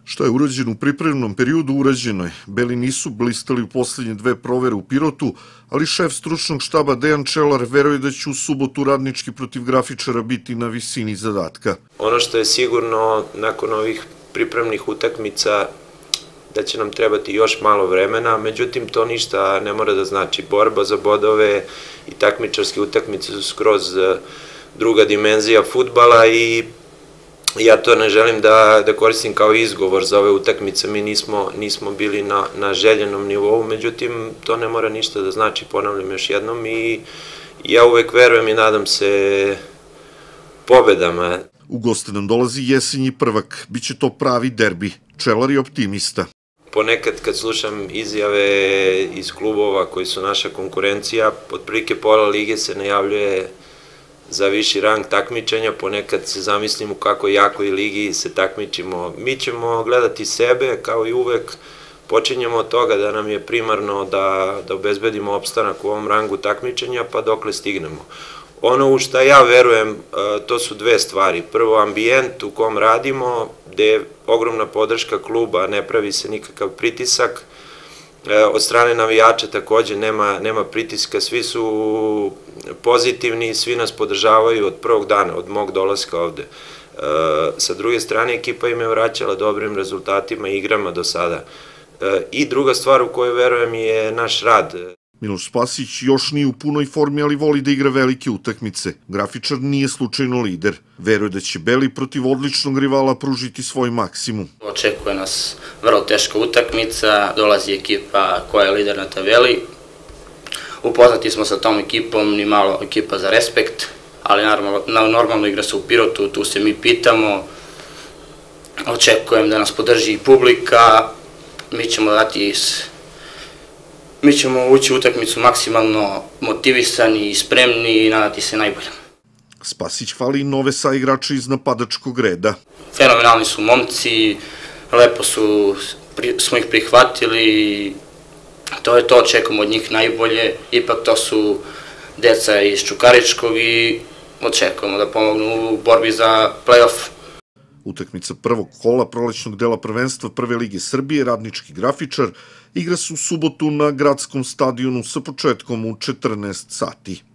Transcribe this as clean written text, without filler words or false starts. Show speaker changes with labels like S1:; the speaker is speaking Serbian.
S1: Šta je urađeno u pripremnom periodu, urađeno je. Beli nisu blistali u poslednje dve provere u Pirotu, ali šef stručnog štaba Dejan Čelar veruje da će u subotu Radnički protiv Grafičara biti na visini zadatka.
S2: Ono što je sigurno, nakon ovih pripremnih utakmica, da će nam trebati još malo vremena, međutim to ništa ne mora da znači. Borba za bodove i takmičarske utakmice su skroz druga dimenzija fudbala i ja to ne želim da koristim kao izgovor za ove utakmice, mi nismo bili na željenom nivou, međutim to ne mora ništa da znači, ponavljam još jednom, i ja uvek verujem i nadam se pobedama.
S1: U goste nam dolazi jesenji prvak, biće to pravi derbi, Čelar je optimista.
S2: Ponekad kad slušam izjave iz klubova koji su naša konkurencija, otprilike pola lige se najavljuje za viši rang takmičenja, ponekad se zamislim u kakoj jakoj ligi se takmičimo. Mi ćemo gledati sebe, kao i uvek, počinjemo od toga da nam je primarno da obezbedimo opstanak u ovom rangu takmičenja, pa dokle stignemo. Ono u šta ja verujem, to su dve stvari. Prvo, ambijent u kom radimo, gde je ogromna podrška kluba, ne pravi se nikakav pritisak. Od strane navijača takođe nema pritiska, svi su pozitivni, svi nas podržavaju od prvog dana, od mog dolaska ovde. Sa druge strane, ekipa im je vraćala dobrim rezultatima i igrama do sada. I druga stvar u kojoj verujem je naš rad.
S1: Miloš Spasić još nije u punoj formi, ali voli da igra velike utakmice. Grafičar nije slučajno lider. Veruje da će Beli protiv odličnog rivala pružiti svoj maksimum.
S3: Očekuje nas vrlo teška utakmica, dolazi ekipa koja je lider na tabeli. Upoznati smo sa tom ekipom, ni malo ekipa za respekt, ali normalno igra se u Pirotu, tu se mi pitamo. Očekujem da nas podrži i publika, mi ćemo ući u utakmicu maksimalno motivisani i spremni i nadati se najbolje.
S1: Spasić hvali i nove saigrače iz napadačkog reda.
S3: Fenomenalni su momci, lepo smo ih prihvatili, to je to, očekujemo od njih najbolje, ipak to su deca iz Čukaričkog i očekujemo da pomognu u borbi za play-off.
S1: Utakmica prvog kola prolećnog dela prvenstva Prve lige Srbije, Radnički Grafičar, igra se u subotu na gradskom stadionu sa početkom u 14 sati.